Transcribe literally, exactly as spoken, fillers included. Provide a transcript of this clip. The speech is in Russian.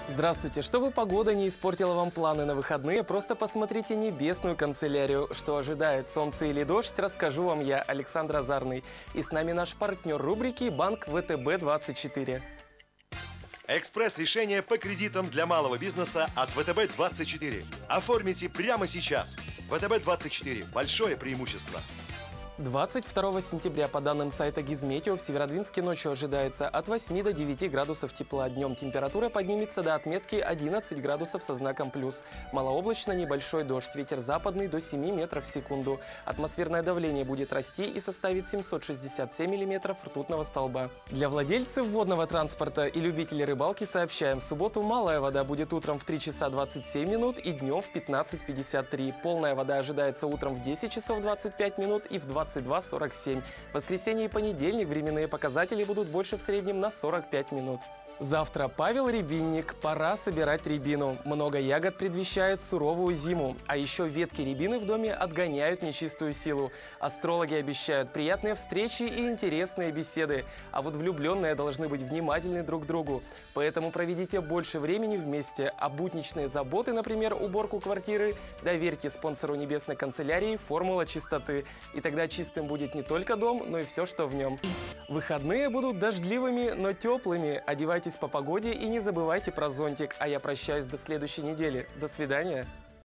Здравствуйте! Чтобы погода не испортила вам планы на выходные, просто посмотрите небесную канцелярию. Что ожидает, солнце или дождь, расскажу вам я, Александр Азарный. И с нами наш партнер рубрики «Банк вэ тэ бэ двадцать четыре». Экспресс-решение по кредитам для малого бизнеса от вэ тэ бэ двадцать четыре. Оформите прямо сейчас. вэ тэ бэ двадцать четыре. Большое преимущество. двадцать второго сентября по данным сайта Гизметео в Северодвинске ночью ожидается от восьми до девяти градусов тепла. Днем температура поднимется до отметки одиннадцать градусов со знаком плюс. Малооблачно, небольшой дождь, ветер западный до семи метров в секунду. Атмосферное давление будет расти и составит семьсот шестьдесят семь миллиметров ртутного столба. Для владельцев водного транспорта и любителей рыбалки сообщаем, в субботу малая вода будет утром в три часа двадцать семь минут и днем в пятнадцать пятьдесят три. Полная вода ожидается утром в десять часов двадцать пять минут и в двадцать два сорок семь. В воскресенье и понедельник временные показатели будут больше в среднем на сорок пять минут. Завтра Павел Рябинник. Пора собирать рябину. Много ягод предвещает суровую зиму. А еще ветки рябины в доме отгоняют нечистую силу. Астрологи обещают приятные встречи и интересные беседы. А вот влюбленные должны быть внимательны друг к другу. Поэтому проведите больше времени вместе. А будничные заботы, например, уборку квартиры, доверьте спонсору небесной канцелярии «Формула чистоты». И тогда чистым будет не только дом, но и все, что в нем. Выходные будут дождливыми, но теплыми. Одевайтесь по погоде и не забывайте про зонтик. А я прощаюсь до следующей недели. До свидания.